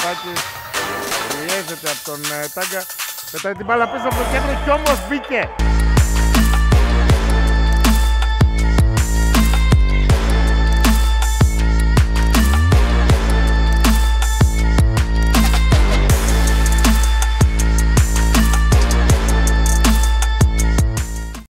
Παπάκης πιέζεται από τον Τάγκα. Πετάει την μπάλα πίσω από το κέντρο κι όμως μπήκε.